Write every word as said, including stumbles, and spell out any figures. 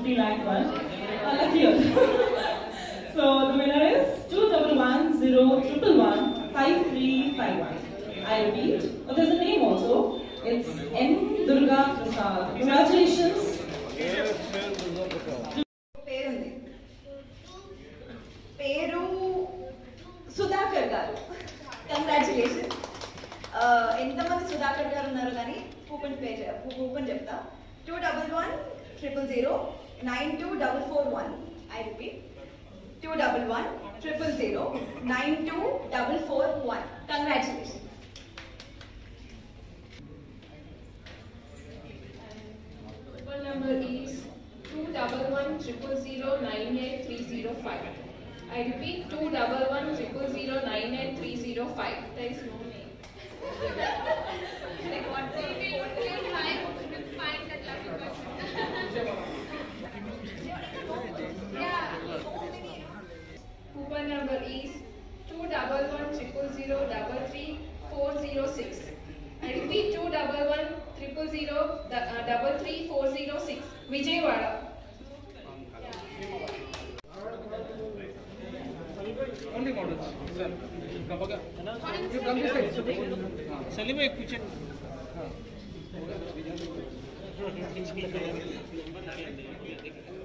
fifty lakh one. Uh, lucky you. So the winner is two double one zero triple one five three five one. I repeat. Oh, there's a name also. It's M Durga Prasad. Congratulations. పేరుంది పేరు సుధాకర్ గారు. Congratulations. ఎంతమంది సుధాకర్ గారు ఉన్నారు కానీ coupon page coupon చెప్తా. Two double one triple zero nine two double four one. I repeat, two double one triple zero nine two double four one. Congratulations. Coupon number is two double one triple zero nine eight three zero five. I repeat, two double one triple zero nine eight three zero five. There is no name. Like what they will try to find that lucky person. Yeah. Coupon number is two double one triple zero double three four zero six. I repeat, two double one triple zero double three four zero six. Vijayawada. Only models, sir. You come this side. Salim, एक पीछे.